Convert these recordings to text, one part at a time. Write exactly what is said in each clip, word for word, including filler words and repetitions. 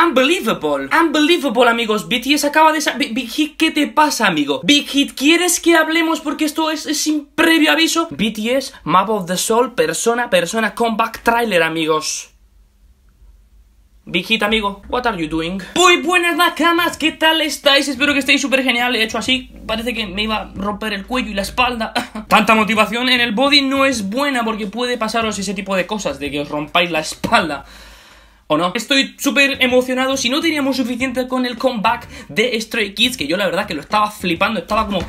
Unbelievable. Unbelievable, amigos. B T S acaba de... Big Hit, ¿qué te pasa, amigo? Big Hit, ¿quieres que hablemos? Porque esto es, es sin previo aviso. B T S, Map of the Soul, Persona, Persona, Comeback Trailer, amigos. Big Hit, amigo, what are you doing? Muy buenas nakamas, ¿qué tal estáis? Espero que estéis súper genial. He hecho así, parece que me iba a romper el cuello y la espalda. Tanta motivación en el body no es buena, porque puede pasaros ese tipo de cosas, de que os rompáis la espalda. ¿O no? Estoy súper emocionado. Si no teníamos suficiente con el comeback de Stray Kids, que yo la verdad que lo estaba flipando, estaba como...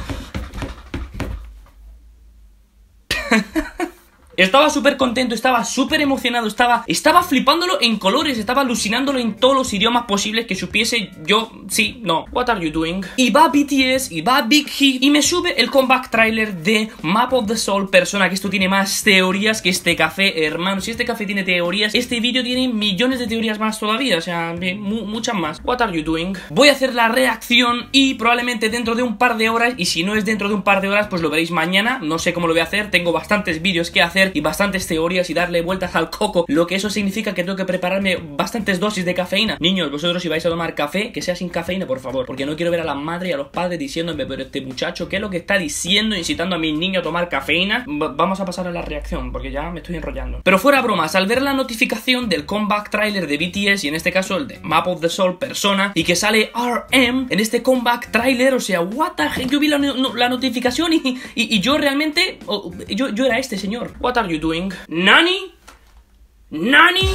Estaba súper contento, estaba súper emocionado, estaba estaba flipándolo en colores, estaba alucinándolo en todos los idiomas posibles que supiese yo, sí, no. What are you doing? Y va B T S, y va Big Hit, y me sube el comeback trailer de Map of the Soul, Persona, que esto tiene más teorías que este café, hermano. Si este café tiene teorías, este vídeo tiene millones de teorías más todavía, o sea, mu muchas más. What are you doing? Voy a hacer la reacción y probablemente dentro de un par de horas, y si no es dentro de un par de horas, pues lo veréis mañana. No sé cómo lo voy a hacer, tengo bastantes vídeos que hacer y bastantes teorías y darle vueltas al coco, lo que eso significa que tengo que prepararme bastantes dosis de cafeína. Niños, vosotros si vais a tomar café, que sea sin cafeína, por favor, porque no quiero ver a la madre y a los padres diciéndome, pero este muchacho, ¿qué es lo que está diciendo? Incitando a mis niños a tomar cafeína. Vamos a pasar a la reacción, porque ya me estoy enrollando. Pero fuera bromas, al ver la notificación del comeback trailer de B T S, y en este caso el de Map of the Soul, Persona, y que sale R M en este comeback trailer, o sea, what the heck, yo vi la, no, la notificación y, y, y yo realmente, oh, yo, yo era este señor. What are you doing? ¿Nani? ¿Nani?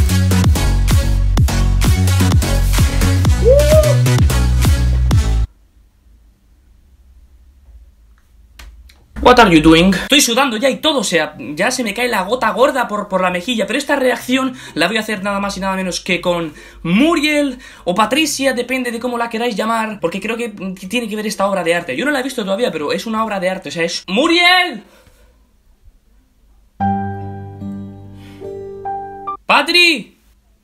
What are you doing? Estoy sudando ya y todo, o sea, ya se me cae la gota gorda por, por la mejilla. Pero esta reacción la voy a hacer nada más y nada menos que con Muriel o Patricia, depende de cómo la queráis llamar, porque creo que tiene que ver esta obra de arte. Yo no la he visto todavía, pero es una obra de arte, o sea, es... ¡Muriel! ¡Patri!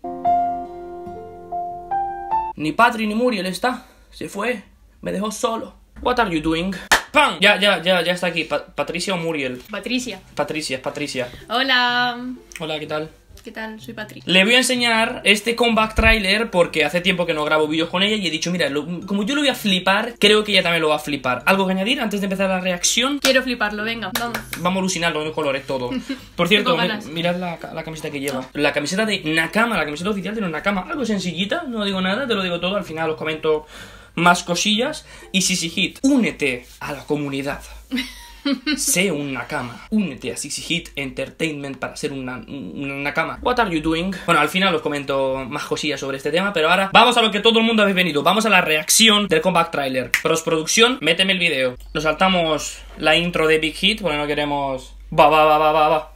Ni Patri ni Muriel está. Se fue. Me dejó solo. What are you doing? ¡Pam! Ya, ya, ya, ya está aquí. Pa ¿Patricia o Muriel? Patricia. Patricia, Patricia. Hola. Hola, ¿qué tal? ¿Qué tal? Soy Patricia. Le voy a enseñar este comeback trailer porque hace tiempo que no grabo vídeos con ella y he dicho, mira, lo, como yo lo voy a flipar, creo que ella también lo va a flipar. ¿Algo que añadir antes de empezar la reacción? Quiero fliparlo, venga, vamos. Vamos a alucinarlo en colores todo. Por cierto, mi, mirad la, la camiseta que lleva. La camiseta de Nakama, la camiseta oficial de los Nakama. Algo sencillita, no digo nada, te lo digo todo. Al final os comento más cosillas. Y Sissy Hit, únete a la comunidad. Sé un Nakama. Únete a Sissy Hit Entertainment para ser una, una Nakama. What are you doing? Bueno, al final os comento más cosillas sobre este tema, pero ahora vamos a lo que todo el mundo habéis venido. Vamos a la reacción del comeback trailer. Postproducción, méteme el vídeo. Nos saltamos la intro de Big Hit porque no queremos... Va, va, va, va, va, va.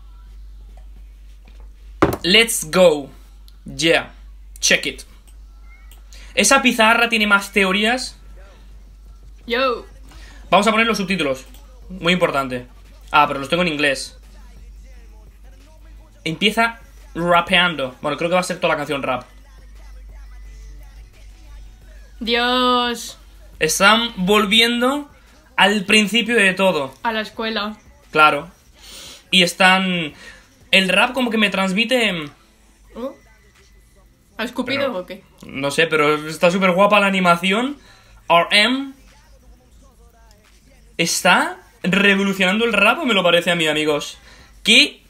Let's go. Yeah. Check it. Esa pizarra tiene más teorías. Yo. Vamos a poner los subtítulos. Muy importante. Ah, pero los tengo en inglés. Empieza rapeando. Bueno, creo que va a ser toda la canción rap. Dios. Están volviendo al principio de todo. A la escuela. Claro. Y están... El rap como que me transmite... ¿Oh? ¿Ha escupido pero, o qué? No sé, pero está súper guapa la animación. R M está revolucionando el rap, o me lo parece a mí, amigos. ¿Qué?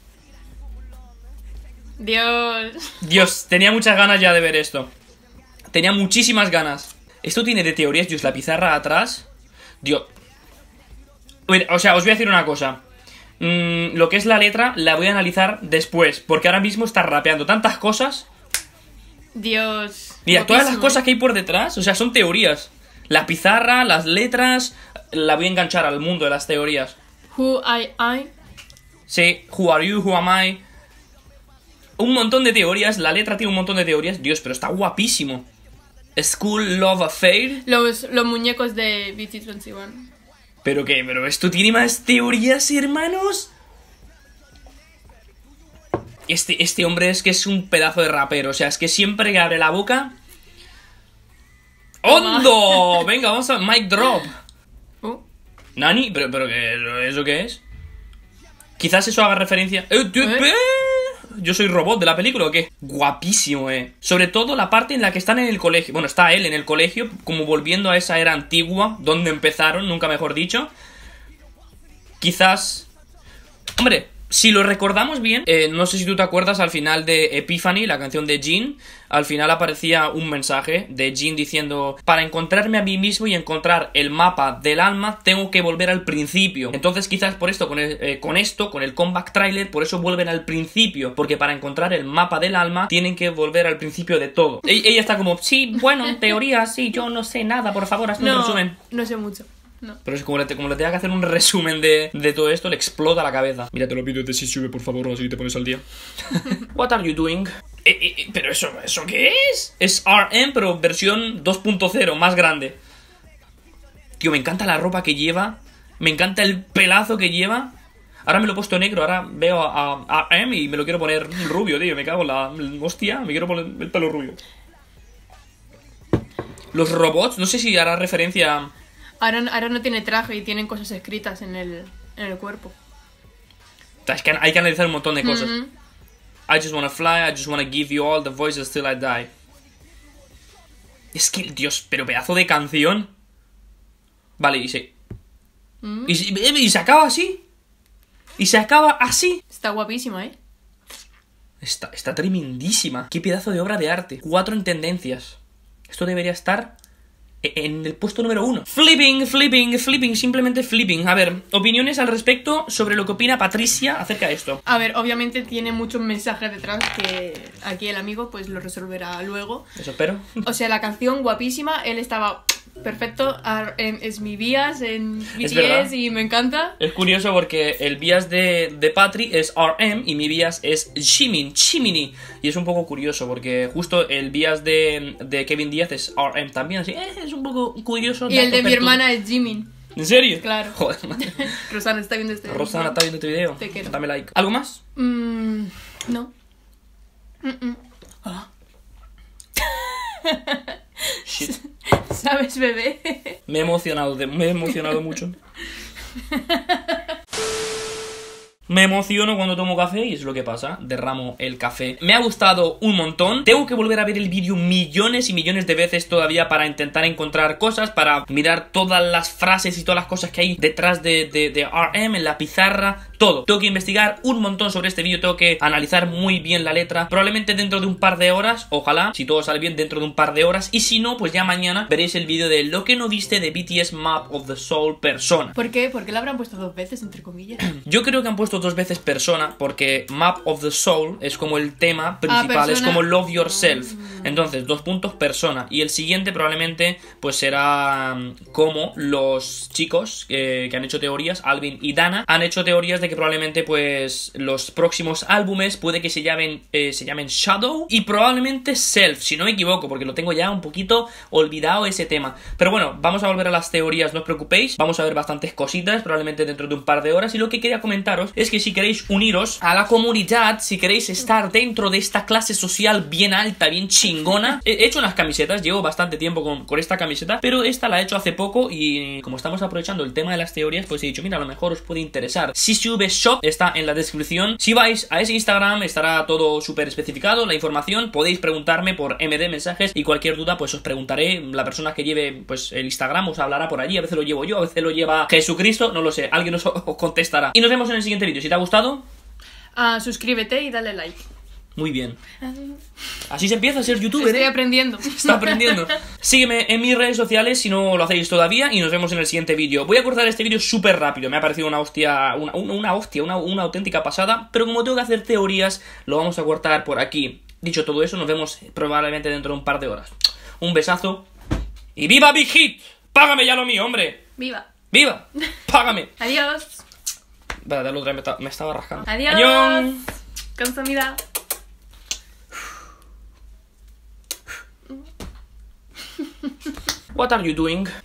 Dios. Dios, tenía muchas ganas ya de ver esto. Tenía muchísimas ganas. Esto tiene de teorías, Dios, la pizarra atrás. Dios. O sea, os voy a decir una cosa. Mm, lo que es la letra la voy a analizar después, porque ahora mismo está rapeando tantas cosas. Dios. Mira, Loquísimo. Todas las cosas que hay por detrás, o sea, son teorías. La pizarra, las letras, la voy a enganchar al mundo de las teorías. Who I I. Sí, who are you, who am I. Un montón de teorías, la letra tiene un montón de teorías. Dios, pero está guapísimo. School Love Affair. Los, los muñecos de B T veintiuno. ¿Pero qué? ¿Pero esto tiene más teorías, hermanos? Este, este hombre es que es un pedazo de rapero. O sea, es que siempre que abre la boca... ¡Hondo! Venga, vamos a... Mic drop. ¿Oh? ¿Nani? ¿Pero, pero qué, eso qué es? Quizás eso haga referencia... ¡Eh, tío, ¿Eh? pe! ¿Yo soy robot de la película o qué? Guapísimo, eh. Sobre todo la parte en la que están en el colegio. Bueno, está él en el colegio, como volviendo a esa era antigua, donde empezaron, nunca mejor dicho. Quizás... Hombre, si lo recordamos bien, eh, no sé si tú te acuerdas al final de Epiphany, la canción de Jin. Al final aparecía un mensaje de Jin diciendo: para encontrarme a mí mismo y encontrar el mapa del alma, tengo que volver al principio. Entonces quizás por esto, con, el, eh, con esto, con el comeback trailer, por eso vuelven al principio. Porque para encontrar el mapa del alma, tienen que volver al principio de todo. E ella está como, sí, bueno, en teoría, sí, yo no sé nada, por favor, hazme no, un resumen. No sé mucho. No. Pero es como le, como le tenga que hacer un resumen de, de todo esto, le explota la cabeza. Mírate los vídeos de Sisube, por favor, así te pones al día. What are you doing? Eh, eh, ¿Pero eso, eso qué es? Es R M, pero versión dos punto cero, más grande. Tío, me encanta la ropa que lleva. Me encanta el pelazo que lleva. Ahora me lo he puesto negro, ahora veo a, a R M y me lo quiero poner rubio, tío. Me cago en la... Hostia, me quiero poner el pelo rubio. Los robots, no sé si hará referencia a... Ahora, ahora no tiene traje y tienen cosas escritas en el, en el cuerpo. Es que hay que analizar un montón de cosas. Mm-hmm. I just wanna fly, I just wanna give you all the voices till I die. Es que, Dios, pero pedazo de canción. Vale, y se... Mm. Y, se- y se acaba así. Y se acaba así. Está guapísima, ¿eh? Está, está tremendísima. Qué pedazo de obra de arte. Cuatro en tendencias. Esto debería estar en el puesto número uno. Flipping, flipping, flipping, simplemente flipping. A ver, opiniones al respecto sobre lo que opina Patricia acerca de esto. A ver, obviamente tiene muchos mensajes detrás que aquí el amigo pues lo resolverá luego. Eso espero. O sea, la canción guapísima, él estaba perfecto, ar- em, es mi bias en Es B T verdad. S y me encanta. Es curioso porque el bias de, de Patri es R M y mi bias es Jimin, Jiminy. Y es un poco curioso porque justo el bias de, de Kevin Díaz es R M también, así eh, es un poco curioso. Y el de dato mi pertur- hermana es Jimin. ¿En serio? Claro. Joder, madre. Rosana está viendo este Rosana está viendo este video. Te quiero. Dame like. ¿Algo más? Mm, no. Mm-mm. Ah. Shit. ¿Sabes, bebé? Me he emocionado, de- me he emocionado mucho. Me emociono cuando tomo café y es lo que pasa, derramo el café. Me ha gustado un montón. Tengo que volver a ver el vídeo millones y millones de veces todavía para intentar encontrar cosas, para mirar todas las frases y todas las cosas que hay detrás de, de, de R M, en la pizarra, todo. Tengo que investigar un montón sobre este vídeo, tengo que analizar muy bien la letra. Probablemente dentro de un par de horas, ojalá, si todo sale bien, dentro de un par de horas. Y si no, pues ya mañana veréis el vídeo de lo que no viste de B T S Map of the Soul Persona. ¿Por qué? ¿Por qué la habrán puesto dos veces, entre comillas? Yo creo que han puesto dos veces Persona porque Map of the Soul es como el tema principal, es Persona. como Love Yourself. Entonces, dos puntos Persona. Y el siguiente probablemente pues será um, como los chicos eh, que han hecho teorías, Alvin y Dana, han hecho teorías de que probablemente pues los próximos álbumes puede que se llamen, eh, se llamen Shadow y probablemente Self, si no me equivoco, porque lo tengo ya un poquito olvidado ese tema. Pero bueno, vamos a volver a las teorías, no os preocupéis. Vamos a ver bastantes cositas, probablemente dentro de un par de horas. Y lo que quería comentaros es que si queréis uniros a la comunidad, si queréis estar dentro de esta clase social bien alta, bien chingona, he hecho unas camisetas, llevo bastante tiempo con, con esta camiseta, pero esta la he hecho hace poco y como estamos aprovechando el tema de las teorías, pues he dicho, mira, a lo mejor os puede interesar. Si sube shop, está en la descripción. Si vais a ese Instagram, estará todo súper especificado, la información. Podéis preguntarme por M D mensajes y cualquier duda, pues os preguntaré. La persona que lleve pues el Instagram os hablará por allí. A veces lo llevo yo, a veces lo lleva Jesucristo, no lo sé. Alguien os, os contestará. Y nos vemos en el siguiente vídeo. Si te ha gustado, Ah, suscríbete y dale like. muy bien. Así se empieza a ser youtuber, Estoy ¿eh? aprendiendo. Está aprendiendo. Sígueme en mis redes sociales si no lo hacéis todavía y nos vemos en el siguiente vídeo. Voy a cortar este vídeo súper rápido. Me ha parecido una hostia, una, una, una hostia, una, una auténtica pasada. Pero como tengo que hacer teorías, lo vamos a cortar por aquí. Dicho todo eso, nos vemos probablemente dentro de un par de horas. Un besazo. ¡Y viva Big Hit! ¡Págame ya lo mío, hombre! Viva. ¡Viva! ¡Págame! Adiós. Espérate, la otra me, está- me estaba rascando. Adiós. ¡Adiós! Consumida. What are you doing?